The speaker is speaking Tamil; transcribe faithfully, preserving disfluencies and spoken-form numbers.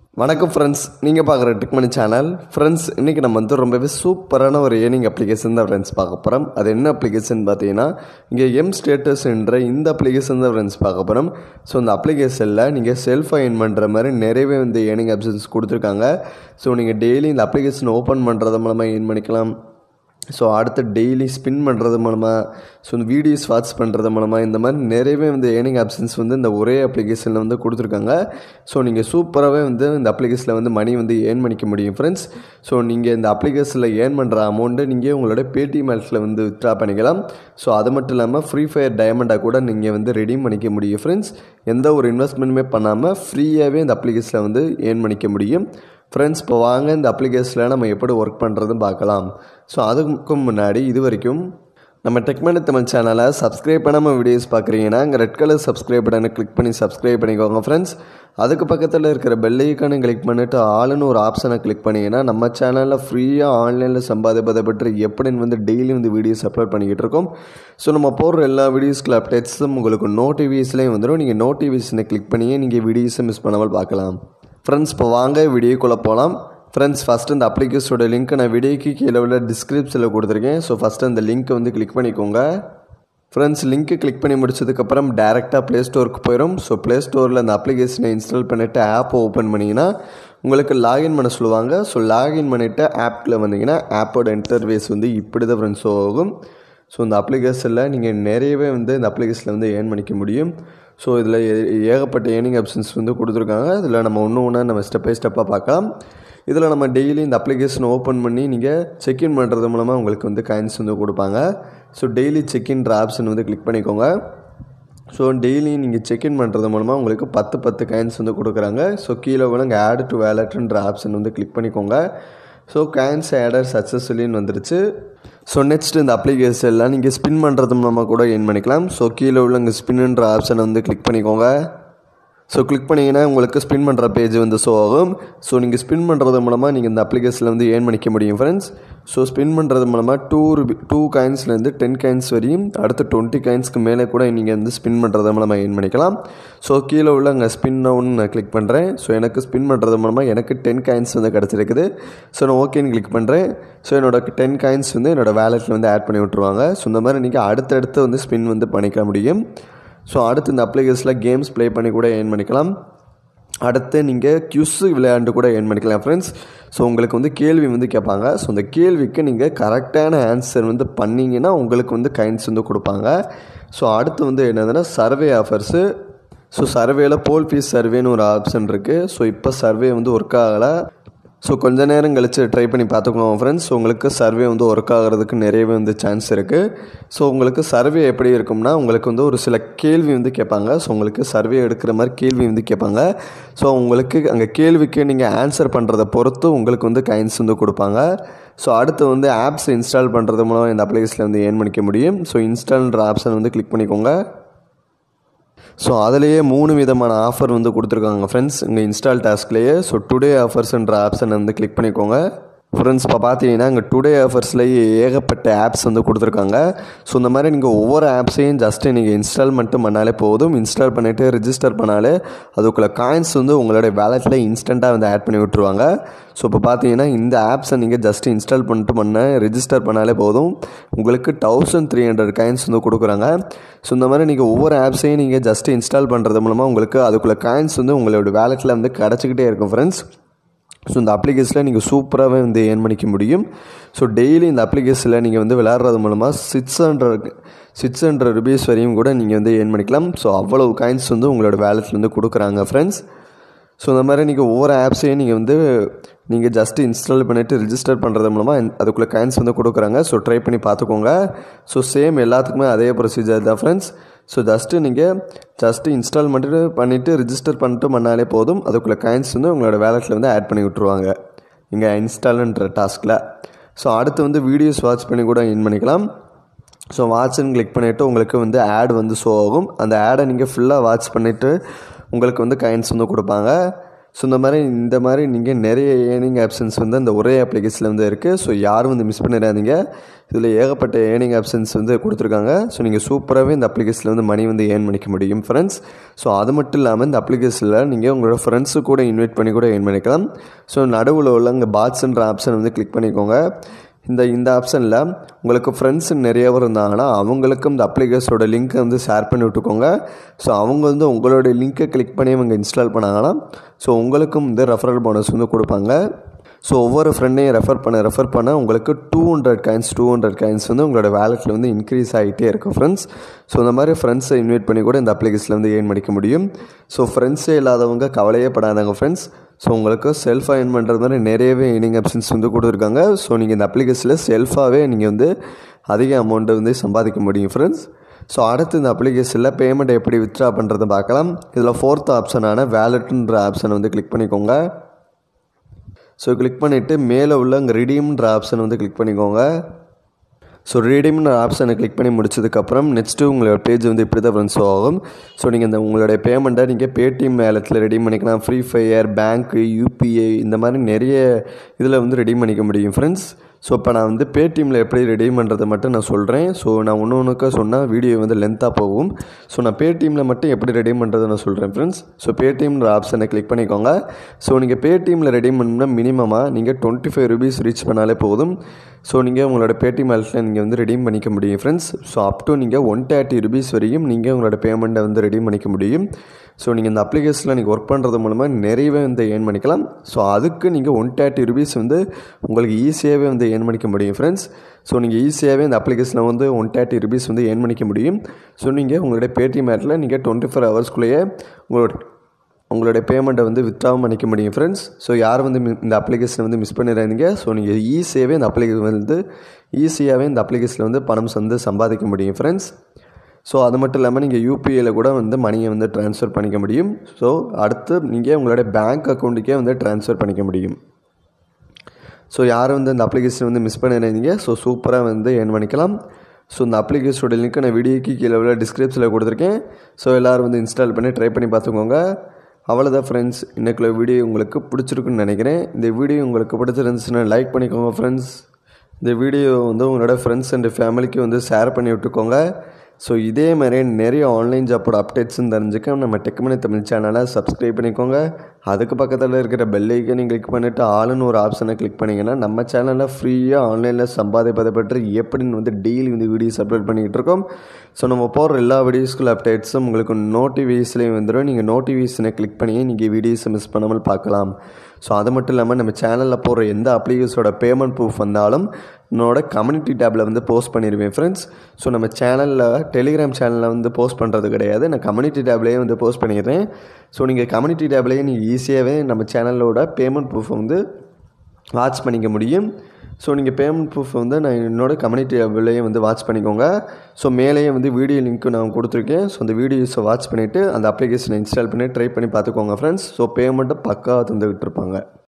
வணக்கம் ஃப்ரெண்ட்ஸ், நீங்கள் பார்க்குற டெக் மணி சேனல். ஃப்ரெண்ட்ஸ், இன்றைக்கி நம்ம வந்து ரொம்பவே சூப்பரான ஒரு ஏர்னிங் அப்ளிகேஷன் தான் ஃப்ரெண்ட்ஸ் பார்க்க போகிறோம். அது என்ன அப்ளிகேஷன் பார்த்தீங்கன்னா, இங்கே எம் ஸ்டேட்டஸ் என்ற இந்த அப்ளிகேஷன் தான் ஃப்ரெண்ட்ஸ் பார்க்க போகிறோம். ஸோ இந்த அப்ளிகேஷனில் நீங்கள் செல்ஃபாக ஏர்ன் பண்ணுற மாதிரி நிறையவே வந்து ஏர்னிங் ஆப்ஷன்ஸ் கொடுத்துருக்காங்க. ஸோ நீங்கள் டெய்லி இந்த அப்ளிகேஷன் ஓப்பன் பண்ணுறது மூலமாக ஏர்ன் பண்ணிக்கலாம். ஸோ அடுத்து டெய்லி ஸ்பின் பண்ணுறது மூலமாக, ஸோ இந்த வீடியோஸ் வாட்ச் பண்ணுறது மூலமாக, இந்த மாதிரி நிறையவே வந்து ஏர்னிங் ஆப்ஷன்ஸ் வந்து இந்த ஒரே அப்ளிகேஷனில் வந்து கொடுத்துருக்காங்க. ஸோ நீங்கள் சூப்பராகவே வந்து இந்த அப்ளிகேஷனில் வந்து மணி வந்து ஏர்ன் பண்ணிக்க முடியும் ஃப்ரெண்ட்ஸ். ஸோ நீங்கள் இந்த அப்ளிகேஷனில் ஏர்ன் பண்ணுற அமௌண்ட்டை நீங்கள் உங்களோட பேடிஎம் ஆப்ஸில் வந்து வித்ட்ரா பண்ணிக்கலாம். ஸோ அது மட்டும் இல்லாமல் ஃப்ரீ ஃபயர் டைமண்டாக கூட நீங்கள் வந்து ரெடீம் பண்ணிக்க முடியும் ஃப்ரெண்ட்ஸ். எந்த ஒரு இன்வெஸ்ட்மெண்ட்டுமே பண்ணாமல் ஃப்ரீயாகவே இந்த அப்ளிகேஷனில் வந்து ஏர்ன் பண்ணிக்க முடியும் ஃப்ரெண்ட்ஸ். இப்போ வாங்க இந்த அப்ளிகேஷனில் நம்ம எப்படி ஒர்க் பண்ணுறதுன்னு பார்க்கலாம். ஸோ அதுக்கு முன்னாடி இது வரைக்கும் நம்ம டெக் மணி தமிழ் சேனலை சப்ஸ்கிரைப் பண்ணாமல் வீடியோஸ் பார்க்குறீங்கன்னா இங்கே ரெட் கலர் சப்ஸ்கிரைப் பட்டனை கிளிக் பண்ணி சப்ஸ்கிரைப் பண்ணிக்கோங்க ஃப்ரெண்ட்ஸ். அதுக்கு பக்கத்தில் இருக்கிற பெல் ஐக்கானை கிளிக் பண்ணிவிட்டு ஆளுன்னு ஒரு ஆப்ஷனை கிளிக் பண்ணிங்கன்னா நம்ம சேனலில் ஃப்ரீயாக ஆன்லைனில் சம்பாதிப்பதை பற்றி எப்படின்னு வந்து டெய்லி வந்து வீடியோஸ் அப்லோட் பண்ணிக்கிட்டு இருக்கோம். ஸோ நம்ம போடுற எல்லா வீடியோஸ்க்குள்ள அப்டேட்ஸும் உங்களுக்கு நோட்டிஃபிகேஷன்லேயும் வந்துடும். நீங்கள் நோட்டிஃபிகேஷனை கிளிக் பண்ணியே நீங்கள் வீடியோஸை மிஸ் பண்ணாமல் பார்க்கலாம் ஃப்ரெண்ட்ஸ். இப்போ வாங்க வீடியோக்குள்ளே போகலாம் ஃப்ரெண்ட்ஸ். ஃபஸ்ட்டு இந்த அப்ளிகேஷனோட லிங்க்கை நான் வீடியோக்கு கீழே உள்ள டிஸ்கிரிப்ஷனில் கொடுத்துருக்கேன். ஸோ ஃபஸ்ட்டு அந்த லிங்க்கை வந்து கிளிக் பண்ணிக்கோங்க ஃப்ரெண்ட்ஸ். லிங்க்கு கிளிக் பண்ணி முடிச்சதுக்கப்புறம் டேரெக்டாக ப்ளே ஸ்டோருக்கு போயிடும். ஸோ ப்ளே ஸ்டோரில் அந்த அப்ளிகேஷனை இன்ஸ்டால் பண்ணிவிட்டு ஆப்பை ஓப்பன் பண்ணிங்கன்னா உங்களுக்கு லாகின் பண்ண சொல்லுவாங்க. ஸோ லாகின் பண்ணிவிட்டு ஆப்பில் வந்தீங்கன்னா ஆப்போட இன்டர்ஃபேஸ் வந்து இப்படி தான் ஃப்ரெண்ட்ஸ் ஆகும். ஸோ இந்த அப்ளிகேஷனில் நீங்கள் நிறையவே வந்து இந்த அப்ளிகேஷனில் வந்து ஏர்ன் பண்ணிக்க முடியும். ஸோ இதில் ஏகப்பட்ட ஏர்னிங் ஆப்ஷன்ஸ் வந்து கொடுத்துருக்காங்க. இதில் நம்ம ஒன்று ஒன்றா நம்ம ஸ்டெப் பை ஸ்டெப்பாக பார்க்கலாம். இதில் நம்ம டெய்லி இந்த அப்ளிகேஷனை ஓப்பன் பண்ணி நீங்கள் செக்இன் பண்ணுறது மூலமாக உங்களுக்கு வந்து காயின்ஸ் வந்து கொடுப்பாங்க. ஸோ டெய்லி செக்இன்ற ஆப்ஷன் வந்து கிளிக் பண்ணிக்கோங்க. ஸோ டெய்லி நீங்கள் செக்இன் பண்ணுறது மூலமாக உங்களுக்கு பத்து பத்து காயின்ஸ் வந்து கொடுக்குறாங்க. ஸோ கீழே கூட இங்கே ஆட் டு வேலட்ன்ற ஆப்ஷன் வந்து கிளிக் பண்ணிக்கோங்க. ஸோ காயின்ஸ் ஆடர் சக்ஸஸ்ஃபுல்லின்னு வந்துருச்சு. ஸோ நெக்ஸ்ட் இந்த அப்ளிகேஷன்லாம் நீங்கள் ஸ்பின் பண்ணுறது மூலமாக கூட ஏர்ன் பண்ணிக்கலாம். ஸோ கீழே உள்ள இங்கே ஸ்பின்ன்ற ஆப்ஷனை வந்து கிளிக் பண்ணிக்கோங்க. ஸோ கிளிக் பண்ணிங்கன்னா உங்களுக்கு ஸ்பின் பண்ணுற பேஜ் வந்து ஷோ ஆகும். ஸோ நீங்கள் ஸ்பின் பண்ணுறது மூலமாக நீங்கள் இந்த அப்ளிகேஷனில் வந்து ஏர்ன் பண்ணிக்க முடியும் ஃப்ரெண்ட்ஸ். ஸோ ஸ்பின் பண்ணுறது மூலமாக டூ ருபி டூ காயின்ஸ்லேருந்து டென் காயின்ஸ் வரையும் அடுத்து டுவெண்ட்டி காயின்ஸ்க்கு மேலே கூட நீங்கள் வந்து ஸ்பின் பண்ணுறது மூலமாக ஏர்ன் பண்ணிக்கலாம். ஸோ கீழே உள்ள அங்கே ஸ்பின் நவுன்னு நான் கிளிக் பண்ணுறேன். ஸோ எனக்கு ஸ்பின் பண்ணுறது மூலமாக எனக்கு டென் காயின்ஸ் வந்து கிடச்சிருக்குது. ஸோ நான் ஓகேன்னு கிளிக் பண்ணுறேன். ஸோ என்னோடய டென் காயின்ஸ் வந்து என்னோடய வேலெட்டில் வந்து ஆட் பண்ணி விட்ருவாங்க. ஸோ இந்த மாதிரி நீங்கள் அடுத்தடுத்து வந்து ஸ்பின் வந்து பண்ணிக்க முடியும். ஸோ அடுத்து இந்த அப்ளிகேஷனில் கேம்ஸ் ப்ளே பண்ணி கூட ஏர்ன் பண்ணிக்கலாம். அடுத்து நீங்கள் கியூஸு விளையாண்டு கூட ஏர்ன் பண்ணிக்கலாம் ஃப்ரெண்ட்ஸ். ஸோ உங்களுக்கு வந்து கேள்வி வந்து கேட்பாங்க. ஸோ அந்த கேள்விக்கு நீங்கள் கரெக்டான ஆன்சர் வந்து பண்ணிங்கன்னா உங்களுக்கு வந்து காயின்ஸ் வந்து கொடுப்பாங்க. ஸோ அடுத்து வந்து என்னதுன்னா சர்வே ஆஃபர்ஸு. ஸோ சர்வேயில் போல் ஃபீஸ் சர்வேன்னு ஒரு ஆப்ஷன் இருக்குது. ஸோ இப்போ சர்வே வந்து ஒர்க் ஆகலை. ஸோ கொஞ்ச நேரம் கழித்து ட்ரை பண்ணி பார்த்துக்கோங்க ஃப்ரெண்ட்ஸ். உங்களுக்கு சர்வே வந்து ஒர்க் ஆகிறதுக்கு நிறையவே வந்து சான்ஸ் இருக்குது. ஸோ உங்களுக்கு சர்வே எப்படி இருக்கும்னா உங்களுக்கு வந்து ஒரு சில கேள்வி வந்து கேட்பாங்க. ஸோ உங்களுக்கு சர்வே எடுக்கிற மாதிரி கேள்வி வந்து கேட்பாங்க. ஸோ உங்களுக்கு அங்கே கேள்விக்கு நீங்கள் ஆன்சர் பண்ணுறதை பொறுத்து உங்களுக்கு வந்து காயின்ஸ் வந்து கொடுப்பாங்க. ஸோ அடுத்து வந்து ஆப்ஸ் இன்ஸ்டால் பண்ணுறது மூலம் இந்த அப்ளிகேஷனில் வந்து ஏர்ன் பண்ணிக்க முடியும். ஸோ இன்ஸ்டால்ன்ற ஆப்ஷன் வந்து கிளிக் பண்ணிக்கோங்க. ஸோ அதிலேயே மூணு விதமான ஆஃபர் வந்து கொடுத்துருக்காங்க ஃப்ரெண்ட்ஸ் இங்கே இன்ஸ்டால் டாஸ்க்லேயே. ஸோ டுடே ஆஃபர்ஸ்ன்ற ஆப்ஷன் வந்து கிளிக் பண்ணிக்கோங்க ஃப்ரெண்ட்ஸ். இப்போ பார்த்தீங்கன்னா இங்கே டுடே ஆஃபர்ஸ்லேயே ஏகப்பட்ட ஆப்ஸ் வந்து கொடுத்துருக்காங்க. ஸோ இந்த மாதிரி நீங்கள் ஒவ்வொரு ஆப்ஸையும் ஜஸ்ட்டு நீங்கள் இன்ஸ்டால் மட்டும் பண்ணாலே போதும். இன்ஸ்டால் பண்ணிவிட்டு ரிஜிஸ்டர் பண்ணாலே அதுக்குள்ளே காயின்ஸ் வந்து உங்களுடைய வேலெட்டில் இன்ஸ்டண்ட்டாக வந்து ஆட் பண்ணி விட்ருவாங்க. ஸோ இப்போ பார்த்தீங்கன்னா இந்த ஆப்ஸை நீங்கள் ஜஸ்ட்டு இன்ஸ்டால் பண்ணிட்டு பண்ண ரிஜிஸ்டர் பண்ணாலே போதும் உங்களுக்கு தௌசண்ட் த்ரீ ஹண்ட்ரட் காயின்ஸ் வந்து கொடுக்குறாங்க. ஸோ இந்த மாதிரி நீங்கள் ஒவ்வொரு ஆப்ஸையும் நீங்கள் ஜஸ்ட்டு இன்ஸ்டால் பண்ணுறது மூலமாக உங்களுக்கு அதுக்குள்ளே காயின்ஸ் வந்து உங்களோட வேலெட்டில் வந்து கிடச்சிக்கிட்டே இருக்கும் ஃப்ரெண்ட்ஸ். ஸோ இந்த அப்ளிகேஷனில் நீங்கள் சூப்பராகவே வந்து ஏர்ன் பண்ணிக்க முடியும். ஸோ டெய்லி இந்த அப்ளிகேஷனில் நீங்கள் வந்து விளையாடுறது மூலமாக six hundred six hundred rupees வரையும் கூட நீங்கள் வந்து ஏர்ன் பண்ணிக்கலாம். ஸோ அவ்வளவு காயின்ஸ் வந்து உங்களோட வேலெட்டில் வந்து கொடுக்குறாங்க ஃப்ரெண்ட்ஸ். ஸோ இந்த மாதிரி நீங்கள் ஒவ்வொரு ஆப்ஸையும் நீங்கள் வந்து நீங்கள் ஜஸ்ட்டு இன்ஸ்டால் பண்ணிவிட்டு ரிஜிஸ்டர் பண்ணுறது மூலமாக அதுக்குள்ளே காயின்ஸ் வந்து கொடுக்குறாங்க. ஸோ ட்ரை பண்ணி பார்த்துக்கோங்க. ஸோ சேம் எல்லாத்துக்குமே அதே ப்ரொசீஜர் தான் ஃப்ரெண்ட்ஸ். ஸோ ஜஸ்ட்டு நீங்கள் ஜஸ்ட்டு இன்ஸ்டால் பண்ணிட்டு பண்ணிவிட்டு ரிஜிஸ்டர் பண்ணிட்டு பண்ணாலே போதும் அதுக்குள்ளே காயின்ஸ் வந்து உங்களோட வேலெட்டில் வந்து ஆட் பண்ணி விட்ருவாங்க இங்கே இன்ஸ்டால்ன்ற டாஸ்கில். ஸோ அடுத்து வந்து வீடியோஸ் வாட்ச் பண்ணி கூட ஏர்ன் பண்ணிக்கலாம். ஸோ வாட்ச்னு கிளிக் பண்ணிவிட்டு உங்களுக்கு வந்து ஆட் வந்து ஷோ ஆகும். அந்த ஆடை நீங்கள் ஃபுல்லாக வாட்ச் பண்ணிவிட்டு உங்களுக்கு வந்து காயின்ஸ் வந்து கொடுப்பாங்க. ஸோ இந்த மாதிரி இந்த மாதிரி நீங்கள் நிறைய ஏர்னிங் ஆப்ஷன்ஸ் வந்து அந்த ஒரே அப்ளிகேஷனில் வந்து இருக்குது. ஸோ யாரும் வந்து மிஸ் பண்ணிடாதீங்க. இதில் ஏகப்பட்ட ஏர்னிங் ஆப்ஷன்ஸ் வந்து கொடுத்துருக்காங்க. ஸோ நீங்கள் சூப்பராகவே இந்த அப்ளிகேஷனில் வந்து மணி வந்து ஏர்ன் பண்ணிக்க முடியும் ஃப்ரெண்ட்ஸ். ஸோ அது மட்டும் இல்லாமல் இந்த அப்ளிகேஷனில் நீங்கள் உங்களோட ஃப்ரெண்ட்ஸு கூட இன்வைட் பண்ணி கூட ஏர்ன் பண்ணிக்கலாம். ஸோ நடுவில் உள்ள இங்கே பாட்ஸ்ன்ற ஆப்ஷன் வந்து கிளிக் பண்ணிக்கோங்க. இந்த இந்த ஆப்ஷனில் உங்களுக்கு ஃப்ரெண்ட்ஸ் நிறைய பேர் இருந்தாங்கன்னா அவங்களுக்கும் இந்த அப்ளிகேஷனோட லிங்க்கை வந்து ஷேர் பண்ணி விட்டுக்கோங்க. ஸோ அவங்க வந்து உங்களுடைய லிங்க்கை கிளிக் பண்ணி அவங்க இன்ஸ்டால் பண்ணாங்கன்னா ஸோ உங்களுக்கும் இந்த ரெஃபரல் போனஸ் வந்து கொடுப்பாங்க. ஸோ ஒவ்வொரு ஃப்ரெண்டையும் ரெஃபர் பண்ண ரெஃபர் பண்ண உங்களுக்கு two hundred coins two hundred coins வந்து உங்களோட வேலெட்டில் வந்து இன்க்ரீஸ் ஆகிட்டே இருக்கும் ஃப்ரெண்ட்ஸ். ஸோ இந்த மாதிரி ஃப்ரெண்ட்ஸை இன்வைட் பண்ணி கூட இந்த அப்ளிகேஷனில் வந்து ஏர்ன் பண்ணிக்க முடியும். ஸோ ஃப்ரெண்ட்ஸே இல்லாதவங்க கவலையே படாதாங்க ஃப்ரெண்ட்ஸ். ஸோ உங்களுக்கு செல்ஃபாக ஏர்ன் பண்ணுறது மாதிரி நிறையவே ஏர்னிங் ஆப்ஷன்ஸ் வந்து கொடுத்துருக்காங்க. ஸோ நீங்கள் இந்த அப்ளிகேஷனில் செல்ஃபாகவே நீங்கள் வந்து அதிக அமௌண்ட்டை வந்து சம்பாதிக்க முடியும் ஃப்ரெண்ட்ஸ். ஸோ அடுத்து இந்த அப்ளிகேஷனில் பேமெண்ட் எப்படி வித்ட்ரா பண்ணுறதை பார்க்கலாம். இதில் ஃபோர்த் ஆப்ஷனான வேலெட்டுன்ற ஆப்ஷனை வந்து கிளிக் பண்ணிக்கோங்க. ஸோ கிளிக் பண்ணிவிட்டு மேலே உள்ள அங்கே ரிடீம்ன்ற ஆப்ஷன் வந்து கிளிக் பண்ணிக்கோங்க. ஸோ ரீடீம்ன்ற ஆப்ஷனை கிளிக் பண்ணி முடிச்சதுக்கப்புறம் நெக்ஸ்ட்டு உங்களோட பேஜ் வந்து இப்படி தான் ஃப்ரெண்ட்ஸ் ஆகும். ஸோ நீங்கள் இந்த உங்களுடைய பேமெண்ட்டை நீங்கள் பேடிஎம் வேலெட்டில் ரெடீம் பண்ணிக்கலாம். ஃப்ரீ ஃபயர், பேங்க்கு, யூபிஐ இந்த மாதிரி நிறைய இதில் வந்து ரெடீம் பண்ணிக்க முடியும் ஃப்ரெண்ட்ஸ். ஸோ இப்போ நான் வந்து பேடிஎம்மில் எப்படி ரெடீம் பண்ணுறதை மட்டும் நான் சொல்கிறேன். ஸோ நான் ஒன்று ஒன்றுக்கா சொன்னால் வீடியோ வந்து லென்த்தாக போகும். ஸோ நான் பேடிஎம்மில் மட்டும் எப்படி ரெடீம் பண்ணுறதை நான் சொல்கிறேன் ஃப்ரெண்ட்ஸ். ஸோ பேடிஎம்ன்ற ஆப்ஷனை கிளிக் பண்ணிக்கோங்க. ஸோ நீங்கள் பேடிஎம்மில் ரெடீம் பண்ணால் மினிமமாக நீங்கள் டுவெண்ட்டி ஃபைவ் ருபீஸ் ரீச் பண்ணாலே போதும். ஸோ நீங்கள் உங்களோட பேடிஎம் வேலெட்டில் நீங்கள் வந்து ரெடீம் பண்ணிக்க முடியும் ஃப்ரெண்ட்ஸ். ஸோ அப் டு நீங்கள் ஒன் தேர்ட்டி ருபீஸ் வரையும் நீங்கள் உங்களோட பேமெண்ட்டை வந்து ரெடீம் பண்ணிக்க முடியும். ஸோ நீங்கள் இந்த அப்ளிகேஷனில் நீங்கள் ஒர்க் பண்ணுறது மூலமாக நிறையவே வந்து ஏர்ன் பண்ணிக்கலாம். ஸோ அதுக்கு நீங்கள் ஒன் தேர்ட்டி ருபீஸ் வந்து உங்களுக்கு ஈஸியாகவே வந்து ஏர்ன் பண்ணிக்க முடியும் ஃப்ரெண்ட்ஸ். ஸோ நீங்கள் ஈஸியாகவே இந்த அப்ளிகேஷனில் வந்து ஒன் தேர்ட்டி ருபீஸ் வந்து ஏர்ன் பண்ணிக்க முடியும். ஸோ நீங்கள் உங்களுடைய பேடிஎம் ஆப்பில் நீங்கள் டுவெண்ட்டி ஃபோர் ஹவர்ஸ்க்குள்ளேயே உங்களோட உங்களுடைய பேமெண்ட்டை வந்து வித்ட்ராவும் பண்ணிக்க முடியும் ஃப்ரெண்ட்ஸ். ஸோ யாரும் வந்து இந்த அப்ளிகேஷனை வந்து மிஸ் பண்ணிடாதீங்க. ஸோ நீங்கள் ஈஸியாகவே இந்த அப்ளிகேஷன் வந்து ஈஸியாகவே இந்த அப்ளிகேஷனில் வந்து பணம் வந்து சம்பாதிக்க முடியும் ஃப்ரெண்ட்ஸ். ஸோ அது மட்டும் இல்லாமல் நீங்கள் யூபிஐயில் கூட வந்து மணியை வந்து ட்ரான்ஸ்ஃபர் பண்ணிக்க முடியும். ஸோ அடுத்து நீங்கள் உங்களுடைய பேங்க் அக்கௌண்ட்டுக்கே வந்து ட்ரான்ஸ்ஃபர் பண்ணிக்க முடியும். ஸோ யாரும் வந்து இந்த அப்ளிகேஷன் வந்து மிஸ் பண்ணிடாதீங்க. ஸோ சூப்பராக வந்து ஏர்ன் பண்ணிக்கலாம். ஸோ இந்த அப்ளிகேஷனோட லிங்க் நான் வீடியோக்கு கீழே உள்ள டிஸ்கிரிப்ஷனில் கொடுத்துருக்கேன். ஸோ எல்லோரும் வந்து இன்ஸ்டால் பண்ணி ட்ரை பண்ணி பார்த்துக்கோங்க. அவ்வளோதான் ஃப்ரெண்ட்ஸ், இன்றைக்குள்ள வீடியோ உங்களுக்கு பிடிச்சிருக்குன்னு நினைக்கிறேன். இந்த வீடியோ உங்களுக்கு பிடிச்சிருந்துச்சுன்னா லைக் பண்ணிக்கோங்க ஃப்ரெண்ட்ஸ். இந்த வீடியோ வந்து உங்களோட ஃப்ரெண்ட்ஸ் அண்ட் ஃபேமிலிக்கு வந்து ஷேர் பண்ணி விட்டுக்கோங்க. ஸோ இதே மாதிரி நிறைய ஆன்லைன் ஜாப்போட அப்டேட்ஸும் தெரிஞ்சுக்க நம்ம டெக்மனி தமிழ் சேனலை சப்ஸ்கிரைப் பண்ணிக்கோங்க. அதுக்கு பக்கத்தில் இருக்கிற பெல் ஐக்கனை கிளிக் பண்ணிவிட்டு ஆளுன்னு ஒரு ஆப்ஷனை கிளிக் பண்ணிங்கன்னா நம்ம சேனலில் ஃப்ரீயாக ஆன்லைனில் சம்பாதிப்பதை பற்றி எப்படின்னு வந்து டெய்லி வந்து வீடியோஸ் அப்லோட் பண்ணிக்கிட்டு இருக்கோம். ஸோ நம்ம போகிற எல்லா வீடியோஸ்க்குள்ள அப்டேட்ஸும் உங்களுக்கு நோட்டிஃபிகேஷன்லேயும் வந்துடும். நீங்கள் நோட்டிஃபிகேஷனை கிளிக் பண்ணி நீங்கள் வீடியோஸை மிஸ் பண்ணாமல் பார்க்கலாம். ஸோ அது மட்டும் இல்லாமல் நம்ம சேனலில் போகிற எந்த அப்ளிகேஷனோட பேமெண்ட் ப்ரூஃப் வந்தாலும் என்னோட கம்யூனிட்டி டேப்பில் வந்து போஸ்ட் பண்ணிடுவேன் ஃப்ரெண்ட்ஸ். ஸோ நம்ம சேனலில் டெலிகிராம் சேனலில் வந்து போஸ்ட் பண்ணுறது கிடையாது, நான் கம்யூனிட்டி டேப்லேயே வந்து போஸ்ட் பண்ணிடுறேன். ஸோ நீங்கள் கம்யூனிட்டி டேப்லேயே நீங்கள் ஈஸியாகவே நம்ம சேனலோட பேமெண்ட் ப்ரூஃப் வந்து வாட்ச் பண்ணிக்க முடியும். ஸோ நீங்கள் பேமெண்ட் ப்ரூஃப் வந்து நான் என்னோட கம்யூனிட்டி டேப்லேயே வந்து வாட்ச் பண்ணிக்கோங்க. ஸோ மேலேயே வந்து வீடியோ லிங்க்கு நான் கொடுத்துருக்கேன். ஸோ அந்த வீடியோஸை வாட்ச் பண்ணிவிட்டு அந்த அப்ளிகேஷனை இன்ஸ்டால் பண்ணி ட்ரை பண்ணி பார்த்துக்கோங்க ஃப்ரெண்ட்ஸ். ஸோ பேமெண்ட்டை பக்காவாக தந்துக்கிட்டு இருப்பாங்க.